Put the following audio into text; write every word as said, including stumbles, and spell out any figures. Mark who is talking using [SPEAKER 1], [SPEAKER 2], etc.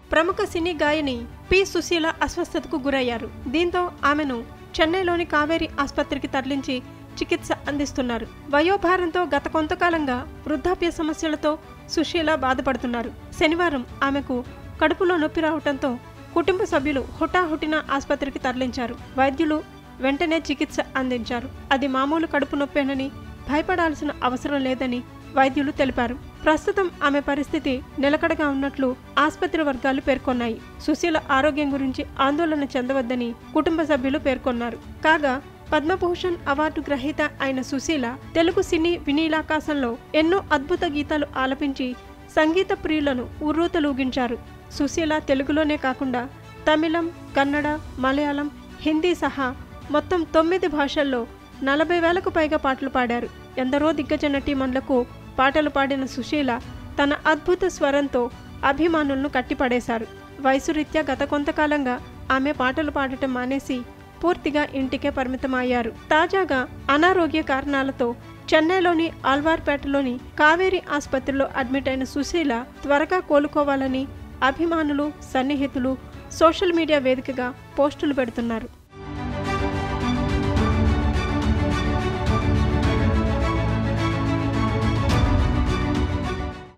[SPEAKER 1] ప్రముఖ సినీ గాయని పి సుశీల అస్వస్థతకు గురయ్యారు. దీంతో ఆమెను చెన్నైలోని కావేరీ ఆసుపత్రికి తరలించి చికిత్స అందిస్తున్నారు. వయోభారంతో గత కొంతకాలంగా వృద్ధాప్య సమస్యలతో సుశీల బాధపడుతున్నారు. శనివారం ఆమెకు కడుపులో నొప్పి రావడంతో కుటుంబ సభ్యులు హుటాహుటిన ఆసుపత్రికి తరలించారు. వైద్యులు వెంటనే చికిత్స అందించారు. అది మామూలు కడుపు నొప్పేనని భయపడాల్సిన అవసరం లేదని వైద్యులు తెలిపారు. ప్రస్తుతం ఆమె పరిస్థితి నిలకడగా ఉన్నట్లు ఆసుపత్రి వర్గాలు పేర్కొన్నాయి. సుశీల ఆరోగ్యం గురించి ఆందోళన చెందవద్దని కుటుంబ సభ్యులు పేర్కొన్నారు. కాగా పద్మభూషణ్ అవార్డు గ్రహీత అయిన సుశీల తెలుగు సినీ వినీలాకాశంలో ఎన్నో అద్భుత గీతాలు ఆలపించి సంగీత ప్రియులను ఉర్రూతలూగించారు. సుశీల తెలుగులోనే కాకుండా తమిళం, కన్నడ, మలయాళం, హిందీ సహా మొత్తం తొమ్మిది భాషల్లో నలభై వేలకు పైగా పాటలు పాడారు. ఎందరో దిగ్గజ నటీమణులకు పాటలు పాడిన సుశీల తన అద్భుత స్వరంతో అభిమానులను కట్టిపడేశారు. వయసు రీత్యా గత కొంతకాలంగా ఆమె పాటలు పాడటం మానేసి పూర్తిగా ఇంటికే పరిమితమయ్యారు. తాజాగా అనారోగ్య కారణాలతో చెన్నైలోని ఆల్వార్పేటలోని కావేరీ ఆసుపత్రిలో అడ్మిట్ అయిన సుశీల త్వరగా కోలుకోవాలని అభిమానులు, సన్నిహితులు సోషల్ మీడియా వేదికగా పోస్టులు పెడుతున్నారు.